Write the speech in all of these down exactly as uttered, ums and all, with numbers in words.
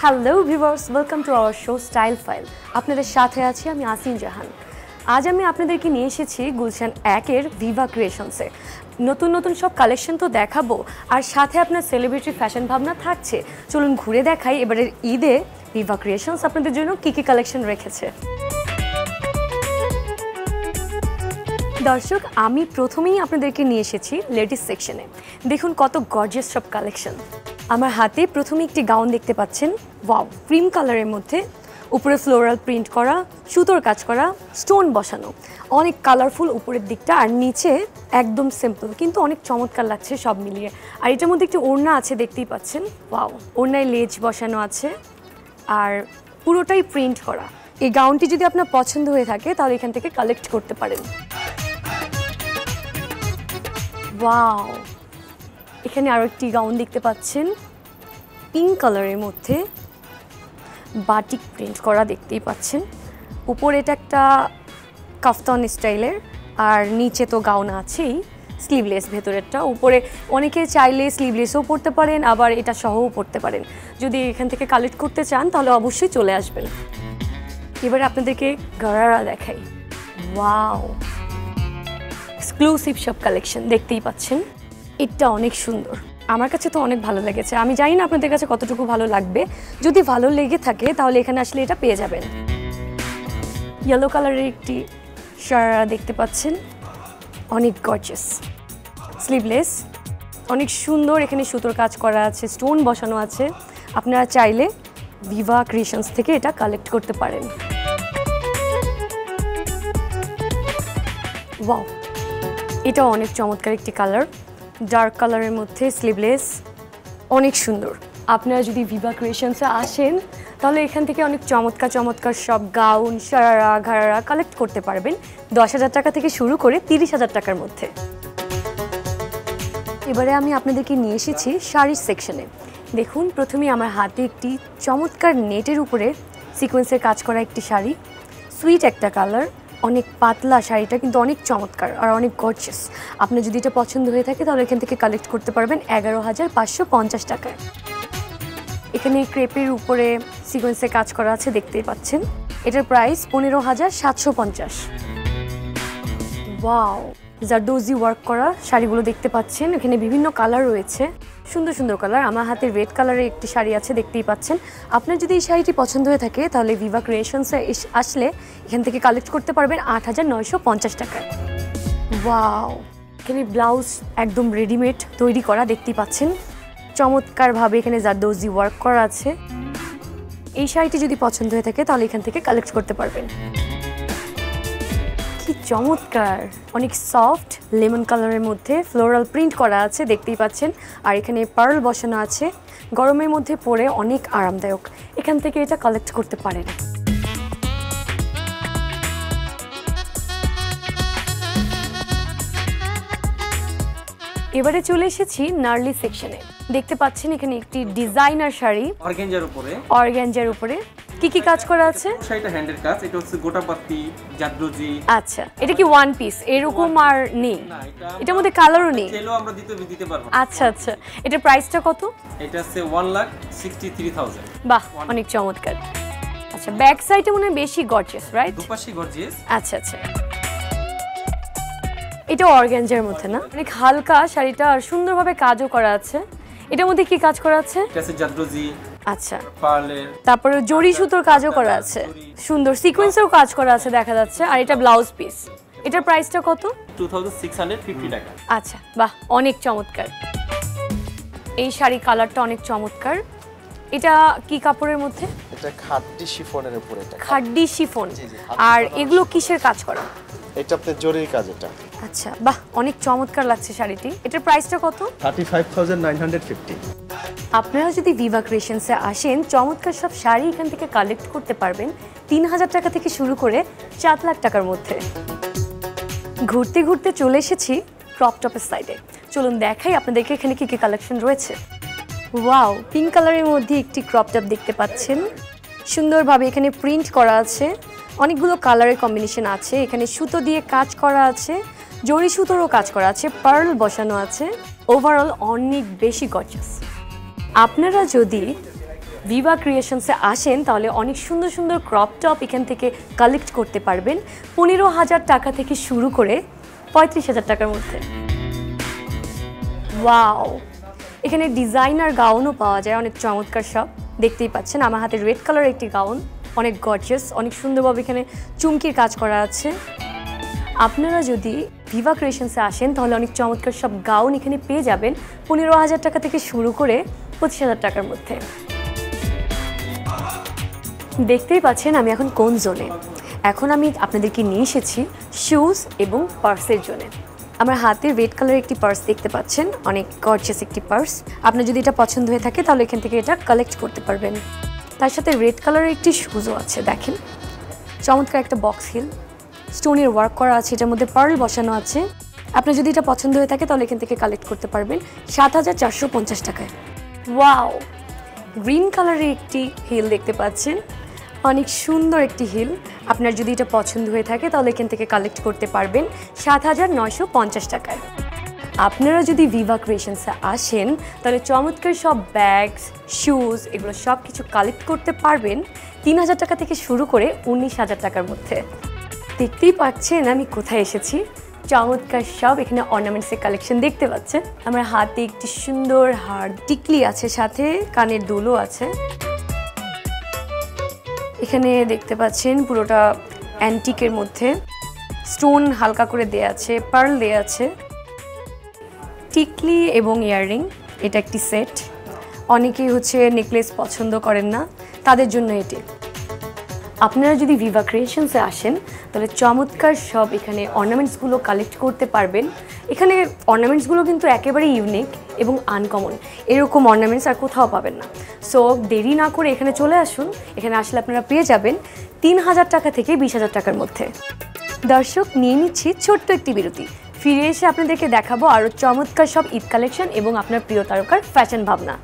Hello viewers, welcome to our show style file. আপনাদের সাথে আছি আমি আসিন জাহান। আজ আমি আপনাদেরকে নিয়ে এসেছি গুলশান একের ভিভা ক্রিয়েশনসে। নতুন নতুন সব কালেকশন তো দেখাবো, আর সাথে আপনার সেলিব্রিটি ফ্যাশন ভাবনা থাকছে। চলুন ঘুরে দেখাই এবারের ঈদে ভিভা ক্রিয়েশনস আপনাদের জন্য কী কী কালেকশন রেখেছে। দর্শক, আমি প্রথমেই আপনাদেরকে নিয়ে এসেছি লেডিস সেকশনে। দেখুন কত গর্জিয়াস সব কালেকশন। আমার হাতে প্রথমে একটি গাউন দেখতে পাচ্ছেন, ওয়াও, ক্রিম কালারের মধ্যে, উপরে ফ্লোরাল প্রিন্ট করা, সুতোর কাজ করা, স্টোন বসানো, অনেক কালারফুল উপরের দিকটা, আর নিচে একদম সিম্পল কিন্তু অনেক চমৎকার লাগছে সব মিলিয়ে। আর এটার মধ্যে একটি ওড়না আছে দেখতেই পাচ্ছেন, ওয়াও, ওড়নায় লেজ বসানো আছে আর পুরোটাই প্রিন্ট করা। এই গাউনটি যদি আপনার পছন্দ হয়ে থাকে তাহলে এখান থেকে কালেক্ট করতে পারেন। ওয়াও, এখানে আরও একটি গাউন দেখতে পাচ্ছেন পিঙ্ক কালারের মধ্যে, বাটিক প্রিন্ট করা দেখতেই পাচ্ছেন। উপরে এটা একটা কাফতান স্টাইলের, আর নিচে তো গাউন আছেই, স্লিভলেস ভেতরেরটা। উপরে অনেকে চাইলে স্লিভলেসও পরতে পারেন, আবার এটা সহও পরতে পারেন। যদি এখান থেকে কালেক্ট করতে চান তাহলে অবশ্যই চলে আসবেন। এবারে আপনাদেরকে গারারা দেখাই। ওয়াও, এক্সক্লুসিভ সব কালেকশন দেখতেই পাচ্ছেন। এটা অনেক সুন্দর, আমার কাছে তো অনেক ভালো লেগেছে। আমি জানি না আপনাদের কাছে কতটুকু ভালো লাগবে। যদি ভালো লেগে থাকে তাহলে এখানে আসলে এটা পেয়ে যাবেন। ইয়েলো কালারের একটি শারারা দেখতে পাচ্ছেন, অনেক গর্জিয়াস, স্লিভলেস, অনেক সুন্দর। এখানে সুতোর কাজ করা আছে, স্টোন বসানো আছে। আপনারা চাইলে ভিভা ক্রিয়েশনস থেকে এটা কালেক্ট করতে পারেন। ওয়াও, এটা অনেক চমৎকার একটি কালার, ডার্ক কালারের মধ্যে, স্লিভলেস, অনেক সুন্দর। আপনারা যদি ভিভা ক্রিয়েশনসে আসেন তাহলে এখান থেকে অনেক চমৎকার চমৎকার সব গাউন, শারারা, ঘারারা কালেক্ট করতে পারবেন দশ হাজার টাকা থেকে শুরু করে তিরিশ হাজার টাকার মধ্যে। এবারে আমি আপনাদেরকে নিয়ে এসেছি শাড়ির সেকশনে। দেখুন, প্রথমে আমার হাতে একটি চমৎকার নেটের উপরে সিকোয়েন্সের কাজ করা একটি শাড়ি, সুইট একটা কালার, অনেক পাতলা শাড়িটা কিন্তু অনেক চমৎকার আর অনেক গর্জিয়াস। আপনার যদি এটা পছন্দ হয়ে থাকে তাহলে এখান থেকে কালেক্ট করতে পারবেন এগারো হাজার পাঁচশো পঞ্চাশ টাকায়। এখানে ক্রেপের উপরে সিকোয়েন্সে কাজ করা আছে দেখতেই পাচ্ছেন। এটার প্রাইস পনেরো হাজার সাতশো পঞ্চাশ। ওয়াও, জারদোজি ওয়ার্ক করা শাড়িগুলো দেখতে পাচ্ছেন। এখানে বিভিন্ন কালার রয়েছে, সুন্দর সুন্দর কালার। আমার হাতে রেড কালারের একটি শাড়ি আছে দেখতেই পাচ্ছেন। আপনার যদি এই শাড়িটি পছন্দ হয়ে থাকে তাহলে ভিভা ক্রিয়েশনসে আসলে এখান থেকে কালেক্ট করতে পারবেন আট হাজার নয়শো পঞ্চাশ টাকায়। ওয়াও, এখানে ব্লাউজ একদম রেডিমেড তৈরি করা দেখতেই পাচ্ছেন। চমৎকারভাবে এখানে জারদোজি ওয়ার্ক করা আছে। এই শাড়িটি যদি পছন্দ হয়ে থাকে তাহলে এখান থেকে কালেক্ট করতে পারবেন। কি চমৎকার, অনেক সফট লেমন কালারের মধ্যে ফ্লোরাল প্রিন্ট করা আছে দেখতেই পাচ্ছেন। আর এখানে পার্ল বসানো আছে, গরমের মধ্যে পরে অনেক আরামদায়ক। এখান থেকে এটা কালেক্ট করতে পারেন। এবারে চলে এসেছি নার্লি সেকশনে। দেখতে পাচ্ছেন এখানে একটি ডিজাইনার শাড়ি অর্গানজার উপরে, অর্গানজার উপরে কি কি কাজ করা আছে? শাড়িটা হ্যান্ডের কাজ, এটা হচ্ছে গোটাপাতি জারদোজি। আচ্ছা, এটা কি ওয়ান পিস এরকম আর নেই? না, এটা এটার মধ্যে কালারও নেই। তেলও আমরা দিতে দিতে পারবো। আচ্ছা আচ্ছা, এটার প্রাইসটা কত? এটা হচ্ছে এক লাখ ছিয়াশি হাজার। বাহ, অনেক চমৎকার। আচ্ছা, ব্যাক সাইডে মনে হয় বেশি গর্জিয়াস, রাইট? দুপাশে গর্জিয়াস। আচ্ছা আচ্ছা, এটা অর্গানজার মধ্যে না, অনেক হালকা শাড়িটা আর সুন্দরভাবে কাজও করা আছে। এটার মধ্যে কি কাজ করা আছে? এটা আছে জারদোজি, আচ্ছা, পার্লের, তারপরে জরি সুতোর কাজও করা আছে, সুন্দর সিকোয়েন্সেরও কাজ করা আছে দেখা যাচ্ছে। আর এটা ব্লাউজ পিস। এটার প্রাইসটা কত? দুই হাজার ছয়শো পঞ্চাশ টাকা। আচ্ছা, বাহ, অনেক চমৎকার। এই শাড়ি কালারটা অনেক চমৎকার। এটা কি কাপড়ের মধ্যে? এটা খাড্ডি শিফনের উপরে। এটা খাড্ডি শিফন। আর এগুলো কিসের কাজ করা? এটা আপনার জরির কাজ। এটা আচ্ছা, বাহ, অনেক চমৎকার লাগছে শাড়িটি। এটার প্রাইসটা কত? পঁয়ত্রিশ হাজার নয়শো পঞ্চাশ। আপনারা যদি ভিভা ক্রিয়েশনসে আসেন, চমৎকার সব শাড়ি এখান থেকে কালেক্ট করতে পারবেন তিন হাজার টাকা থেকে শুরু করে সাত লাখ টাকার মধ্যে। ঘুরতে ঘুরতে চলে এসেছি ক্রপ টপের সাইডে। চলুন দেখাই আপনাদেরকে এখানে কি কি কালেকশন রয়েছে। ওয়াও, পিঙ্ক কালারের মধ্যে একটি ক্রপ টপ দেখতে পাচ্ছেন। সুন্দরভাবে এখানে প্রিন্ট করা আছে, অনেকগুলো কালারের কম্বিনেশন আছে। এখানে সুতো দিয়ে কাজ করা আছে, জরি সুতোরও কাজ করা আছে, পার্ল বসানো আছে। ওভারঅল অনেক বেশি গর্জিয়াস। আপনারা যদি ভিভা ক্রিয়েশনসে আসেন তাহলে অনেক সুন্দর সুন্দর ক্রপ টপ এখান থেকে কালেক্ট করতে পারবেন পনেরো হাজার টাকা থেকে শুরু করে পঁয়ত্রিশ হাজার টাকার মধ্যে। ওয়াও, এখানে ডিজাইনার গাউনও পাওয়া যায়, অনেক চমৎকার সব। দেখতেই পাচ্ছেন আমার হাতে রেড কালার একটি গাউন, অনেক গর্জিয়াস, অনেক সুন্দরভাবে এখানে চুমকির কাজ করা আছে। আপনারা যদি ভিভা ক্রিয়েশনসে আসেন তাহলে অনেক চমৎকার সব গাউন এখানে পেয়ে যাবেন পনেরো হাজার টাকা থেকে শুরু করে পঁচিশ হাজার টাকার মধ্যে। দেখতেই পাচ্ছেন আমি এখন কোন জোনে। এখন আমি আপনাদেরকে নিয়ে এসেছি শুজ এবং পার্সের জোনে। আমার হাতে রেড কালার একটি পার্স দেখতে পাচ্ছেন, অনেক গর্জিয়াস একটি পার্স। আপনার যদি এটা পছন্দ হয়ে থাকে তাহলে এখান থেকে এটা কালেক্ট করতে পারবেন। তার সাথে রেড কালারের একটি শুজও আছে, দেখেন চমৎকার একটা বক্স হিল, স্টোনের ওয়ার্ক করা আছে, এটার মধ্যে পার্ল বসানো আছে। আপনার যদি এটা পছন্দ হয়ে থাকে তাহলে এখান থেকে কালেক্ট করতে পারবেন সাত হাজার চারশো পঞ্চাশ টাকায়। ওয়াও, গ্রিন কালারের একটি হিল দেখতে পাচ্ছেন, অনেক সুন্দর একটি হিল। আপনার যদি এটা পছন্দ হয়ে থাকে তাহলে এখান থেকে কালেক্ট করতে পারবেন সাত হাজার নয়শো পঞ্চাশ টাকায়। আপনারা যদি ভিভা ক্রিয়েশনসে আসেন তাহলে চমৎকার সব ব্যাগস, শুজ এগুলো সব কিছু কালেক্ট করতে পারবেন তিন হাজার টাকা থেকে শুরু করে উনিশ হাজার টাকার মধ্যে। দেখতেই পাচ্ছেন আমি কোথায় এসেছি, চমৎকার সব এখানে অর্নামেন্টসের কালেকশন দেখতে পাচ্ছেন। আমার হাতে একটি সুন্দর হার টিকলি আছে, সাথে কানের দুলও আছে। এখানে দেখতে পাচ্ছেন পুরোটা অ্যান্টিকের মধ্যে স্টোন হালকা করে দেয়া আছে, পার্ল দেয়া আছে, টিকলি এবং ইয়াররিং, এটা একটি সেট। অনেকেই হচ্ছে নেকলেস পছন্দ করেন না, তাদের জন্য এটি। আপনারা যদি ভিভা ক্রিয়েশনসে আসেন তাহলে চমৎকার সব এখানে অর্নামেন্টসগুলো কালেক্ট করতে পারবেন। এখানে অর্নামেন্টসগুলো কিন্তু একেবারে ইউনিক এবং আনকমন, এরকম অর্নামেন্টস আর কোথাও পাবেন না। সো দেরি না করে এখানে চলে আসুন, এখানে আসলে আপনারা পেয়ে যাবেন তিন হাজার টাকা থেকে বিশ হাজার টাকার মধ্যে। দর্শক, নিয়ে নিচ্ছি ছোট্ট একটি বিরতি, ফিরে এসে আপনাদেরকে দেখাবো আরও চমৎকার সব ঈদ কালেকশন এবং আপনার প্রিয় তারকার ফ্যাশন ভাবনা।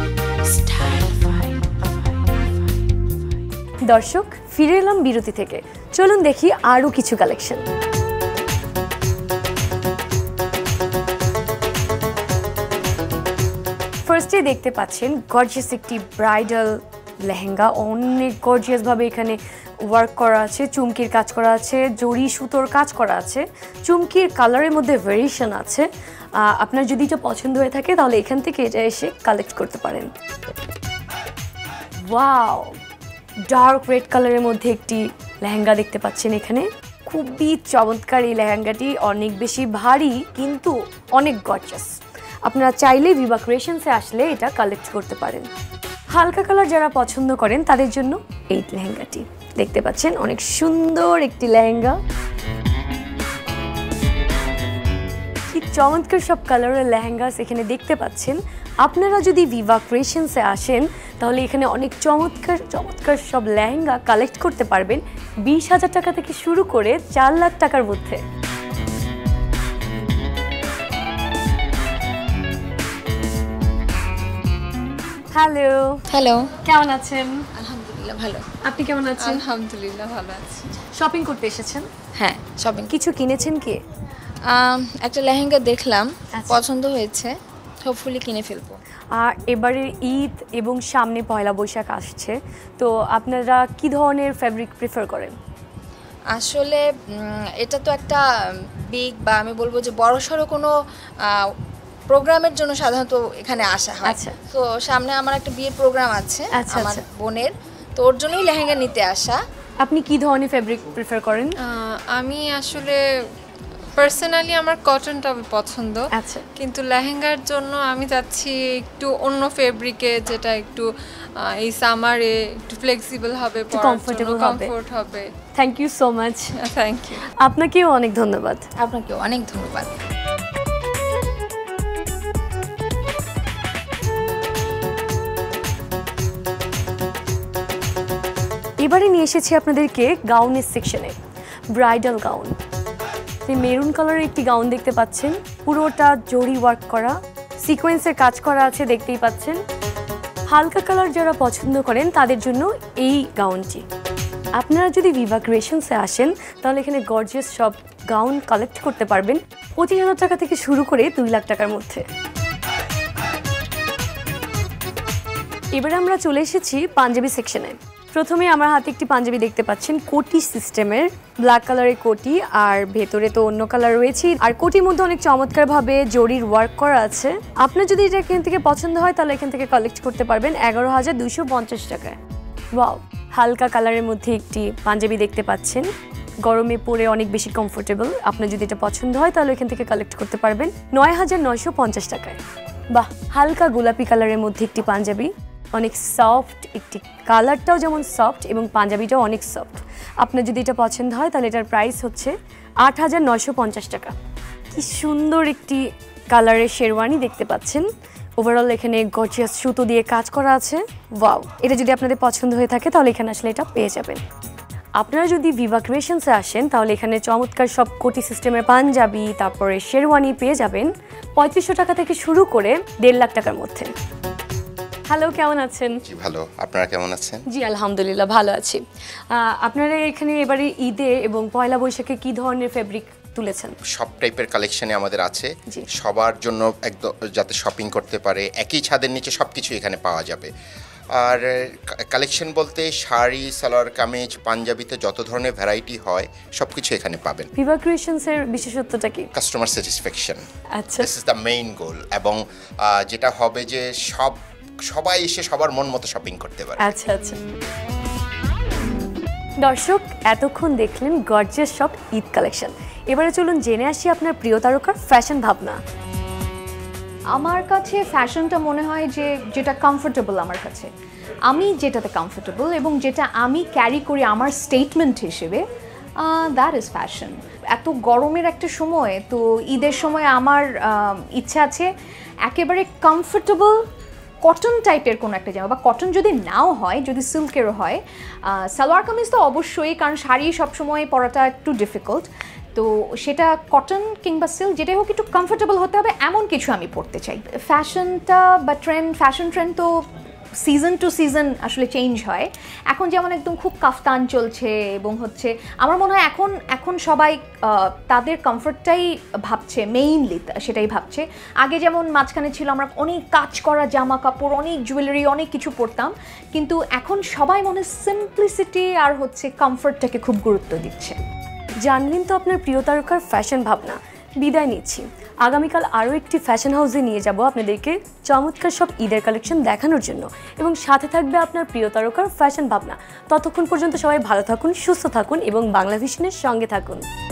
দর্শক, ফিরে এলাম বিরতি থেকে, চলুন দেখি আরও কিছু কালেকশন। ফার্স্টে দেখতে পাচ্ছেন গর্জিয়াস একটি ব্রাইডাল লেহেঙ্গা, অনেক গর্জিয়াসভাবে এখানে ওয়ার্ক করা আছে, চুমকির কাজ করা আছে, জরি সুতোর কাজ করা আছে, চুমকির কালারের মধ্যে ভেরিয়েশন আছে। আপনার যদি এটা পছন্দ হয়ে থাকে তাহলে এখান থেকে এটা এসে কালেক্ট করতে পারেন। ওয়াও, ডার্ক রেড কালারের মধ্যে একটি লেহেঙ্গা দেখতে পাচ্ছেন এখানে, খুবই চমৎকার। এই লেহেঙ্গাটি অনেক বেশি ভারী কিন্তু অনেক গর্জিয়াস। আপনারা চাইলে ভিভা ক্রিয়েশনসে আসলে এটা কালেক্ট করতে পারেন। হালকা কালার যারা পছন্দ করেন তাদের জন্য এই লেহেঙ্গাটি দেখতে পাচ্ছেন, অনেক সুন্দর একটি লেহেঙ্গা। কি চমৎকার সব কালারের লেহেঙ্গাস এখানে দেখতে পাচ্ছেন। আপনারা যদি ভিভা ক্রিয়েশনসে আসেন তাহলে এখানে অনেক চমৎকার চমৎকার সব লেহেঙ্গা কালেক্ট করতে পারবেন বিশ হাজার টাকা থেকে শুরু করে চার লাখ টাকার মধ্যে। হ্যালো হ্যালো, কেমন আছেন? আলহামদুলিল্লাহ ভালো। আপনি কেমন আছেন? আলহামদুলিল্লাহ ভালো আছি। শপিং করতে এসেছেন? হ্যাঁ, শপিং। কিছু কিনেছেন কি? একটা লেহেঙ্গা দেখলাম, আচ্ছা। পছন্দ হয়েছে, হোপফুলি কিনে ফেলবো। আর এবারে ঈদ এবং সামনে পয়লা বৈশাখ আসছে, তো আপনারা কি ধরনের ফ্যাব্রিক প্রেফার করেন? আসলে এটা তো একটা বিগ বা আমি বলবো যে বড়সড় কোনো প্রোগ্রামের জন্য সাধারণত এখানে আসা হয়। আচ্ছা। তো সামনে আমার একটা বিয়ের প্রোগ্রাম আছে আচ্ছা, আমার আচ্ছা। বোনের, তো ওর জন্যই লেহেঙ্গা নিতে আসা। আপনি কি ধরনের ফ্যাব্রিক প্রেফার করেন? আমি আসলে পার্সোনালি আমার কটনটা পছন্দ, আচ্ছা। কিন্তু লেহেঙ্গার জন্য আমি চাচ্ছি একটু অন্য ফেব্রিকে, যেটা একটু এই সামারে একটু ফ্লেক্সিবল হবে, কমফোর্টেবল হবে, কমফোর্ট হবে। Thank you so much. Thank you. আপনাকেও অনেক ধন্যবাদ। আপনাকেও অনেক ধন্যবাদ। এবারে নিয়ে এসেছি আপনাদেরকে গাউনের সেকশনে, ব্রাইডাল গাউন। মেরুন কালারের একটি গাউন দেখতে পাচ্ছেন, পুরোটা জরি ওয়ার্ক করা, সিকোয়েন্সের কাজ করা আছে, দেখতেই পাচ্ছেন। হালকা কালার যারা পছন্দ করেন তাদের জন্য এই গাউনটি। আপনারা যদি ভিভা ক্রিয়েশনসে আসেন তাহলে এখানে গর্জিয়াস সব গাউন কালেক্ট করতে পারবেন পঁচিশ হাজার টাকা থেকে শুরু করে দুই লাখ টাকার মধ্যে। এবারে আমরা চলে এসেছি পাঞ্জাবি সেকশনে। প্রথমে আমার হাতে একটি পাঞ্জাবি দেখতে পাচ্ছেন কোটি সিস্টেমের, ব্ল্যাক কালারের কোটি, আর ভেতরে তো অন্য কালার রয়েছে, আর কোটির মধ্যে অনেক চমৎকারভাবে জরির ওয়ার্ক করা আছে। আপনার যদি এটা এখান থেকে পছন্দ হয় তাহলে এখান থেকে কালেক্ট করতে পারবেন এগারো হাজার দুইশো পঞ্চাশ টাকায়। ওয়াও, হালকা কালারের মধ্যে একটি পাঞ্জাবি দেখতে পাচ্ছেন, গরমে পরে অনেক বেশি কমফোর্টেবল। আপনার যদি এটা পছন্দ হয় তাহলে এখান থেকে কালেক্ট করতে পারবেন নয় হাজার নয়শো পঞ্চাশ টাকায়। বাহ, হালকা গোলাপি কালারের মধ্যে একটি পাঞ্জাবি, অনেক সফট একটি, কালারটাও যেমন সফট এবং পাঞ্জাবিটাও অনেক সফট। আপনার যদি এটা পছন্দ হয় তাহলে এটার প্রাইস হচ্ছে আট হাজার নয়শো পঞ্চাশ টাকা। কি সুন্দর একটি কালারের শেরওয়ানি দেখতে পাচ্ছেন, ওভারঅল এখানে গর্জিয়াস সুতো দিয়ে কাজ করা আছে। ওয়াও, এটা যদি আপনাদের পছন্দ হয়ে থাকে তাহলে এখানে আসলে এটা পেয়ে যাবেন। আপনারা যদি ভিভা ক্রিয়েশনসে আসেন তাহলে এখানে চমৎকার সব কোটি সিস্টেমের পাঞ্জাবি, তারপরে শেরওয়ানি পেয়ে যাবেন পঁয়ত্রিশশো টাকা থেকে শুরু করে দেড় লাখ টাকার মধ্যে। হ্যালো, কেমন আছেন? জি ভালো, আপনারা কেমন আছেন? জি আলহামদুলিল্লাহ ভালো আছি। আপনারা এখানে এবারে ঈদে এবং পয়লা বৈশাখে কি ধরনের ফেব্রিক তুলেছেন? সব টাইপের কালেকশনে আমাদের আছে, সবার জন্য একদম যাতে শপিং করতে পারে, একই ছাদের নিচে সব কিছু এখানে পাওয়া যাবে। আর কালেকশন বলতে শাড়ি, সালোয়ার কামিজ, পাঞ্জাবিতে যত ধরনের ভ্যারাইটি হয় সব কিছু এখানে পাবেন। ভিভা ক্রিয়েশনসের বিশেষত্বটা কি? কাস্টমার স্যাটিসফ্যাকশন, আচ্ছা, this is the main goal. এবং যেটা হবে যে সব সবাই এসে সবার মন মতো শপিং করতে পারে। আচ্ছা আচ্ছা। দর্শক, এতক্ষণ দেখলেন গর্জিয়াস সব ঈদ কালেকশন। এবারে চলুন জেনে আসি আপনার প্রিয় তারকার ফ্যাশন ভাবনা। আমার কাছে ফ্যাশনটা মনে হয় যে যেটা কমফোর্টেবল আমার কাছে, আমি যেটাতে কমফোর্টেবল এবং যেটা আমি ক্যারি করি আমার স্টেটমেন্ট হিসেবে, দ্যাট ইজ ফ্যাশন। এত গরমের একটা সময়, তো ঈদের সময় আমার ইচ্ছা আছে একেবারে কমফোর্টেবল কটন টাইপের কোনো একটা জামা, বা কটন যদি নাও হয়, যদি সিল্কেরও হয়। সালোয়ার কামিজ তো অবশ্যই, কারণ শাড়ি সবসময় পরাটা একটু ডিফিকাল্ট, তো সেটা কটন কিংবা সিল্ক যেটাই হোক একটু কমফোর্টেবল হতে হবে, এমন কিছু আমি পরতে চাই। ফ্যাশনটা বা ট্রেন্ড, ফ্যাশন ট্রেন্ড তো সিজন টু সিজন আসলে চেঞ্জ হয়। এখন যেমন একদম খুব কাফতান চলছে, এবং হচ্ছে আমার মনে হয় এখন এখন সবাই তাদের কমফোর্টটাই ভাবছে, মেইনলি সেটাই ভাবছে। আগে যেমন মাঝখানে ছিল আমরা অনেক কাজ করা জামা কাপড়, অনেক জুয়েলারি, অনেক কিছু পরতাম, কিন্তু এখন সবাই মনে সিম্পলিসিটি আর হচ্ছে কমফোর্টটাকে খুব গুরুত্ব দিচ্ছে। জানলেন তো আপনার প্রিয় তারকার ফ্যাশন ভাবনা। বিদায় নিচ্ছি, আগামীকাল আরও একটি ফ্যাশন হাউসে নিয়ে যাব আপনাদেরকে চমৎকার সব ঈদের কালেকশন দেখানোর জন্য, এবং সাথে থাকবে আপনার প্রিয় তারকার ফ্যাশন ভাবনা। ততক্ষণ পর্যন্ত সবাই ভালো থাকুন, সুস্থ থাকুন এবং বাংলাভিশনের সঙ্গে থাকুন।